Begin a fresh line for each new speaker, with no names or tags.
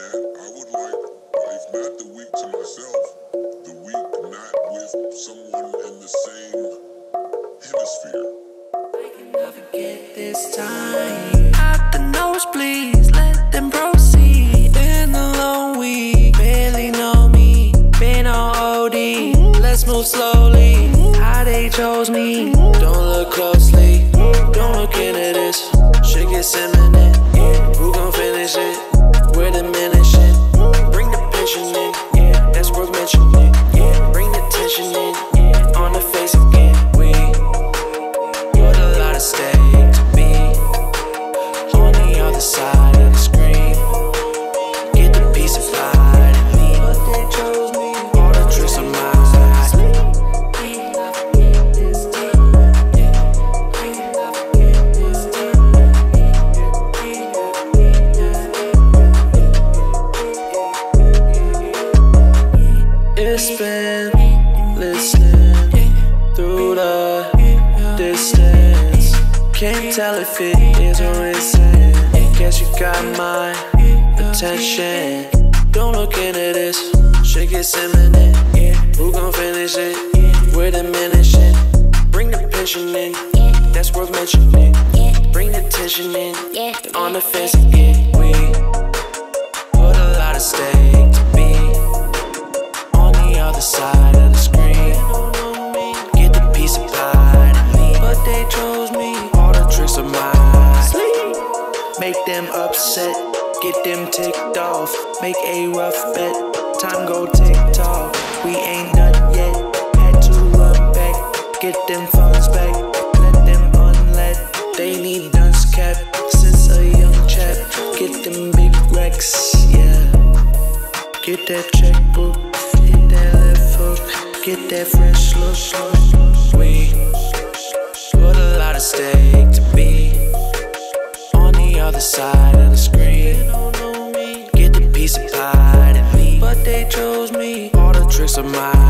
man. I would like, if not the week to myself, the week not with someone in the same hemisphere.
I can never get this time. At the nosebleeds, let them proceed. Been a long week, barely know me. Been on OD, let's move slowly. How they chose me, don't look closely. Don't look into this, shit gets imminent. Who gon' finish it? We're diminishing. Bring the pension in, yeah, that's worth mentioning. Yeah, bring the tension in, yeah, on the face again. We got a lot of stake to be on the other side of the screen. Get the piece of pie to me, but they chose me. All the tricks of mine. It's been listening through the distance. Can't tell if it is or isn't. Guess you got my attention. Don't look into this, shit gets imminent. Who gon' finish it? We're diminishing. Bring the pension in, that's worth mentioning. Bring the tension in, on the fence again. We put a lot of stake to be other side of the screen. Get the piece of pie to me, but they chose me. All the tricks of mine. Make them upset, get them ticked off. Make a rough bet, time go tick-tock. We ain't done yet, had to run back. Get them funds back, let them unlet. They need dunce cap, since a young chap. Get them big racks, yeah. Get that checkbook, get that fresh look. We put a lot of stake to be on the other side of the screen. Get the piece of pie to me, but they chose me. All the tricks of mine.